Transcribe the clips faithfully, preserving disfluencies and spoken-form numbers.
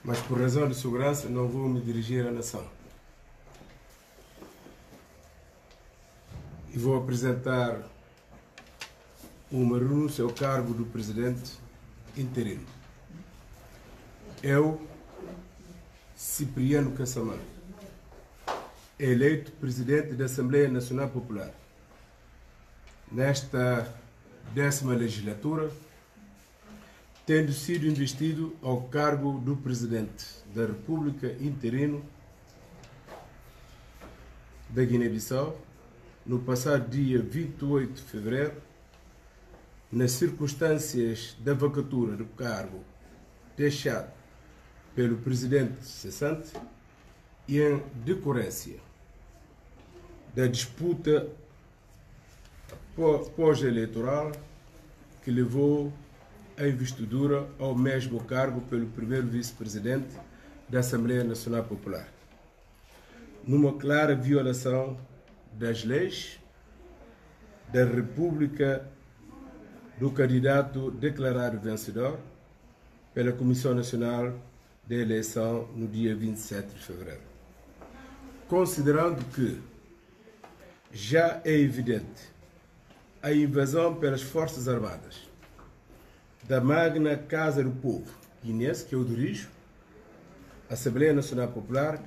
mas por razão de segurança não vou me dirigir à nação. E vou apresentar uma renúncia ao cargo do presidente interino. Eu, Cipriano Cassamã, eleito presidente da Assembleia Nacional Popular, nesta décima legislatura, tendo sido investido ao cargo do Presidente da República interino da Guiné-Bissau, no passado dia vinte e oito de fevereiro, nas circunstâncias da vacatura do cargo deixado pelo Presidente cessante e em decorrência da disputa pós-eleitoral que levou a investidura ao mesmo cargo pelo primeiro vice-presidente da Assembleia Nacional Popular, numa clara violação das leis da República do candidato declarado vencedor pela Comissão Nacional de Eleição no dia vinte e sete de fevereiro. Considerando que já é evidente a invasão pelas Forças Armadas da magna Casa do Povo guinense, que eu dirijo, Assembleia Nacional Popular,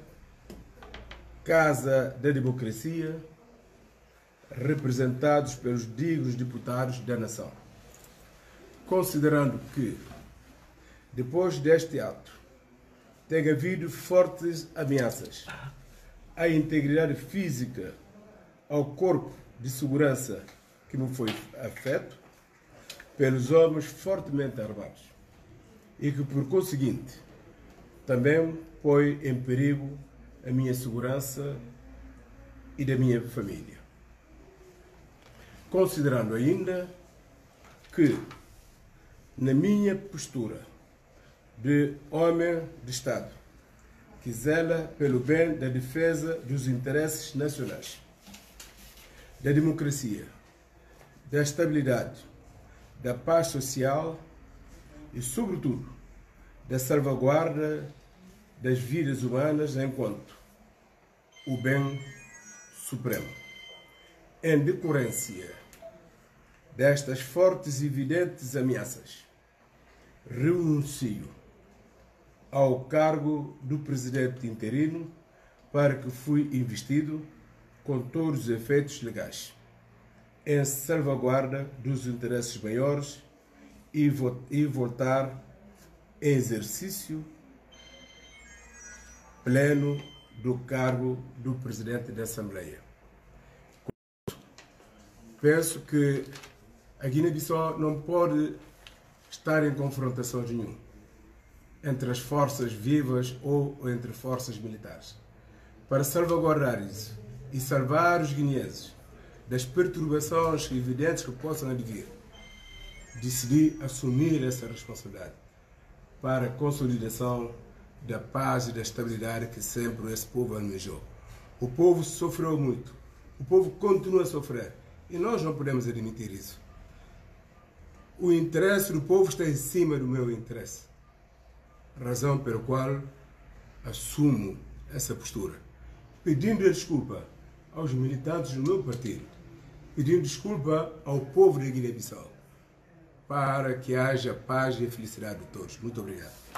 Casa da Democracia, representados pelos dignos deputados da nação. Considerando que, depois deste ato, tem havido fortes ameaças à integridade física, ao corpo de segurança que me foi afeto, pelos homens fortemente armados, e que, por conseguinte, também põe em perigo a minha segurança e da minha família. Considerando ainda que, na minha postura de homem de Estado, que zela pelo bem da defesa dos interesses nacionais, da democracia, da estabilidade, da paz social e, sobretudo, da salvaguarda das vidas humanas enquanto o bem supremo. Em decorrência destas fortes e evidentes ameaças, renuncio ao cargo do presidente interino para que fui investido com todos os efeitos legais, em salvaguarda dos interesses maiores e, vo e voltar em exercício pleno do cargo do Presidente da Assembleia. Penso que a Guiné-Bissau não pode estar em confrontação nenhuma entre as forças vivas ou entre forças militares. Para salvaguardar isso e salvar os guineenses das perturbações evidentes que possam advir, decidi assumir essa responsabilidade para a consolidação da paz e da estabilidade que sempre esse povo almejou. O povo sofreu muito, o povo continua a sofrer e nós não podemos admitir isso. O interesse do povo está em cima do meu interesse, razão pela qual assumo essa postura, pedindo desculpa aos militantes do meu partido, pedindo desculpa ao povo da Guiné-Bissau, para que haja paz e felicidade de todos. Muito obrigado.